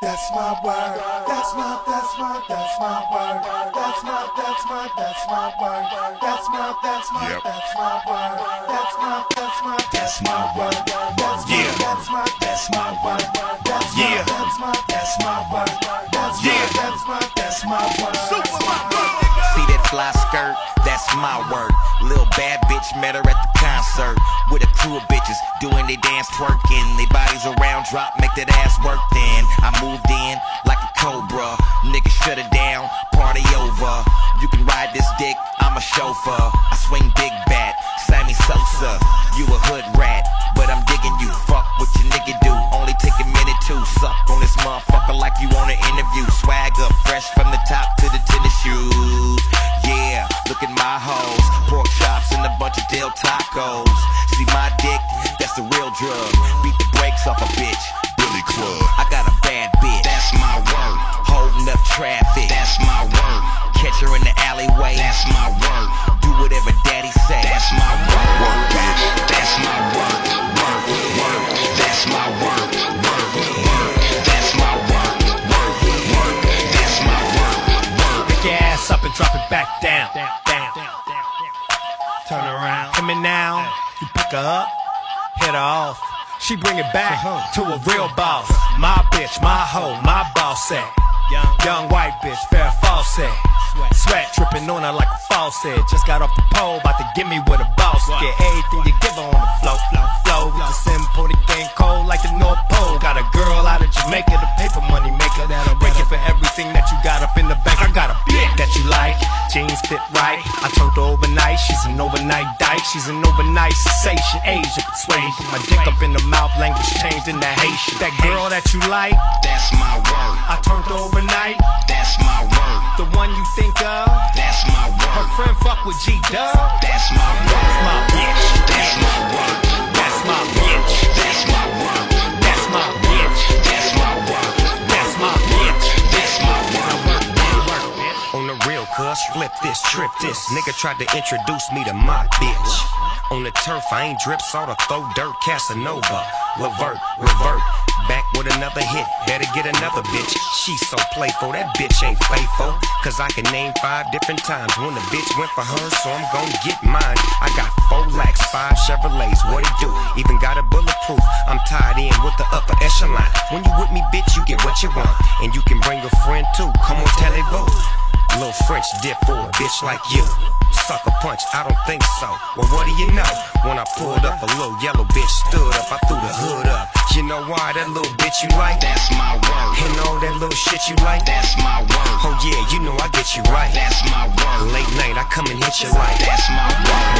That's my word. That's my word. That's my word. That's my word. That's my word. That's my word. That's my word. That's my word. That's my word. That's my word. Yeah. That's my word. That's my word. See that fly skirt? That's my word. Little bad bitch met her at the concert with a crew of bitches doing they dance twerking. They bodies around, drop, make that ass work. Then I moved in like a cobra. Nigga shut it down, party over. You can ride this dick, I'm a chauffeur. I swing big bat, Sammy Sosa. You a hood rat, but I'm digging you. Fuck what your nigga do, only take a minute to suck on this motherfucker like you want an interview. Swag up, fresh from the top to the tennis shoes. Yeah, look at my hoes, pork chops and a bunch of Del Tacos. See my dick, that's the real drug. Beat the brakes off a bitch, Billy Club. I got a bad bitch, that's my word. Holding up traffic, that's my word. Catch her in the alleyway, that's my word. Do whatever daddy say, that's my word. Work, bitch, that's my word. Work, work, that's my word. Work, work, that's my word. Work, work, that's my word. Work. Pick your ass up and drop it back down. Turn around. Come in now. You pick her up, hit her off. She bring it back to a real boss. My bitch, my hoe, my boss at. Young white bitch, fair faucet. Sweat dripping on her like a faucet. Just got off the pole, about to give me what a boss get. Everything you give her on the flow. Flow with the simple, the game cold like the North Pole. Got a girl out of Jamaica, the paper money maker. That'll break it for everything that you got up in the bank. I got a bitch that you like, jeans fit right. I turned her overnight, she's an overnight dyke. She's an overnight sensation, Asian persuasion. Put my dick up in the mouth, language changed into Haitian. That girl that you like, that's my word. I turned her overnight, that's my word. the one you think of, that's my word. her friend fuck with G-Dub, that's my word. that's my bitch, That's my word. that's my bitch, That's my word. that's my bitch, That's my word. that's my bitch. That's my word. On the real, cuz, flip this, trip this. Nigga tried to introduce me to my bitch. On the turf, I ain't drip, saw the throw dirt, Casanova. Levert, revert, back with another hit. Better get another bitch. She's so playful, that bitch ain't faithful. Cause I can name 5 different times when the bitch went for her, so I'm gon' get mine. I got 4 lakhs, 5 Chevrolets, what it do? Even got a bulletproof. I'm tied in with the upper echelon. When you with me, bitch, you get what you want. And you can bring a friend too, come on, tell it both. Little French dip for a bitch like you. Sucker punch, I don't think so. Well, what do you know? When I pulled up, a little yellow bitch stood up. I threw the hood up. You know why? That little bitch you like? That's my word. And all that little shit you like? That's my word. Oh yeah, you know I get you right. That's my word. Late night, I come and hit you like. That's my word.